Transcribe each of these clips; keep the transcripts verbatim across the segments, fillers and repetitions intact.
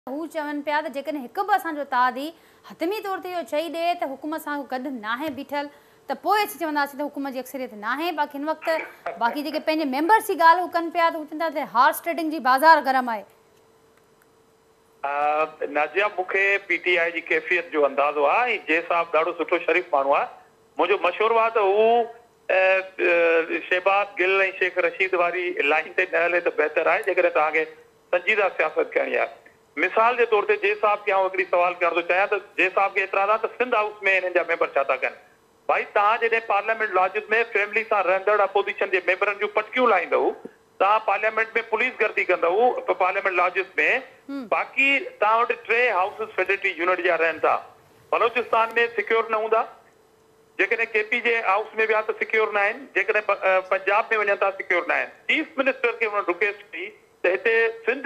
हू चवन पिया त जेकॾहिं हिकु बि असांजो तादी हतमी तौर ते इहो चई ॾिए त हुकूमत सां गॾु नाहे बीठल त पोइ असीं चवंदासीं त हुकूमत जी अक्सरियत नाहे। बाक़ी हिन वक़्तु बाक़ी जेके पंहिंजे मेंबर्स जी ॻाल्हि हू कनि पिया त हू चवनि था त हॉर्स ट्रेडिंग जी बाज़ार गरम आहे। नाज़िया मूंखे पीटीआई जी कैफ़ियत जो अंदाज़ो आहे। जे साहब ॾाढो सुठो शरीफ़ माण्हू आहे। मुंहिंजो मशवरो आहे त हू शहबाज गिल ऐं शेख रशीद वारी लाइन ते न हले त बहितर आहे जेकॾहिं तव्हांखे संजीदा सियासत करणी आहे। मिसाल जे तौर ते जे साहब खे आउं हिकिड़ी सवाल करणु थो चाहियां त जे साहब खे एतिरा त सिंध हाउस में हिननि जा मेंबर छा था कनि। भाई तव्हां जॾहिं पार्लियामेंट लॉजिस में फैमिली सां रहंदड़ अपोजिशन जे मेंबरनि जूं पटकियूं लाहींदव, तव्हां पार्लियामेंट में पुलिस गर्दी कंदव पार्लियामेंट लॉजिस में, बाक़ी तव्हां वटि टे हाउसिस फेडरेटरी यूनिट जा रहनि था। बलोचिस्तान में सिक्योर न हूंदा, जेकॾहिं केपी जे हाउस में विया त सिक्योर न आहिनि, जेकॾहिं पंजाब में वञनि था सिक्योर न आहिनि। चीफ मिनिस्टर खे हुन रिक्वेस्ट कई त हिते सिंध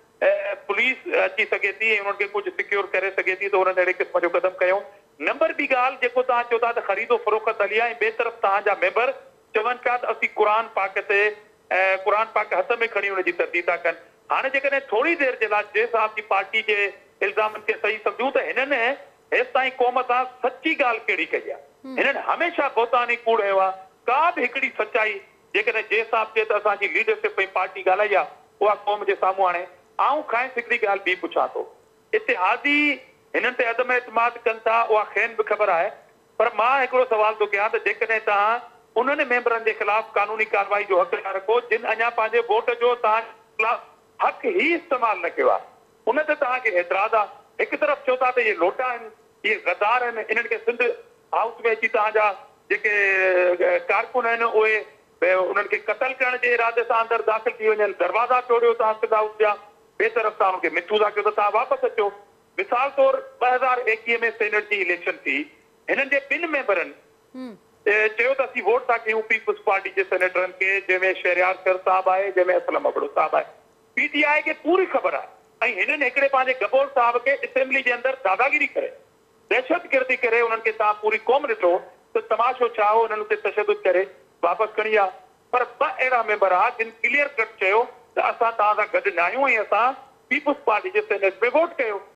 पुलिस अची सघे थी ऐं उन्हनि खे कुझु सिक्योर करे सघे थी, त हुननि अहिड़े क़िस्म जो क़दम कयो। नंबर ॿी ॻाल्हि जेको तव्हां चओ था त ख़रीदो फ़रोख़्त हली आहे ऐं ॿिए तरफ़ तव्हांजा मेंबर चवनि पिया त असीं क़ुर पाक ते क़ुर पाक हथ में खणी हुनजी तरदीद था कनि। हाणे जेकॾहिं थोरी देरि जे लाइ जे साहब जी पार्टी जे इल्ज़ामनि खे सही सम्झूं त हिननि हेसि ताईं क़ौम सां सची ॻाल्हि कहिड़ी कई आहे। हिननि हमेशह बोतानी कूड़ हयो आहे। का बि हिकिड़ी सचाई जेकॾहिं जे साहब चए त असांजी लीडरशिप ऐं पार्टी ॻाल्हाई आहे, उहा क़ौम जे साम्हूं हाणे आऊं खाइस हिकिड़ी ॻाल्हि ॿी पुछां थो। इतिहादी हिननि ते अदम एतमाद कनि था, उहा खेनि बि ख़बर आहे, पर मां हिकिड़ो सवाल थो कयां त जेकॾहिं तव्हां उन्हनि मेंबरनि जे ख़िलाफ़ कानूनी कार्रवाई जो हक़ न रखो जिन अञा पंहिंजे वोट जो तव्हां ख़िलाफ़ हक़ ई इस्तेमालु न कयो आहे, उन ते तव्हांखे एतिराज़ आहे। हिकु तरफ़ चओ था त इहे लोटा आहिनि, इहे गद्दार आहिनि, इन्हनि खे सिंध हाउस में अची तव्हांजा जेके कारकुन आहिनि उहे उन्हनि खे क़तल करण जे इरादे सां अंदरि दाख़िल थी वञनि, दरवाज़ा तोड़ियो तव्हां सिंध हाउस जा, ॿिए तरफ़ तव्हां हुनखे मिठू था कयो त तव्हां वापसि अचो। मिसाल तौरु ॿ हज़ार एकवीह में सेनेट जी इलेक्शन थी, हिननि जे ॿिनि मेंबरनि चयो त असीं वोट था कयूं पीपल्स पार्टी जे सेनेटरनि खे, जंहिंमें शहरियार सर साहब आहे, जंहिंमें असलम अबड़ो साहब आहे। पीटीआई खे पूरी ख़बर आहे ऐं हिननि हिकिड़े पंहिंजे गबोर साहब खे असेंबली जे अंदरि दादागिरी करे दहशतगर्दी करे उन्हनि खे तव्हां पूरी क़ौम ॾिठो त तमाशो छा हो, उन्हनि ते तशदुद करे वापसि खणी आहे। पर ॿ अहिड़ा मेंबर आहे जिन क्लियर कट चयो त असां तव्हां सां गॾु न आहियूं ऐं असां पीपल्स पार्टी जे सेनेट में वोट कयो।